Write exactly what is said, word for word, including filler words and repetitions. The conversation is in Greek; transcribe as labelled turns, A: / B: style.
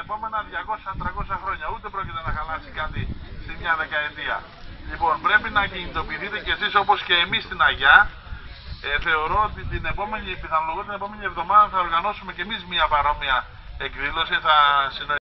A: επόμενα διακόσια με τριακόσια χρόνια. Ούτε πρόκειται να χαλάσει κάτι στη μια δεκαετία. Λοιπόν, πρέπει να κινητοποιηθείτε κι εσείς όπως και εμείς στην Αγιά. Ε, θεωρώ ότι την επόμενη, πιθανολογώ την επόμενη εβδομάδα θα οργανώσουμε κι εμείς μια παρόμοια εκδήλωση. Θα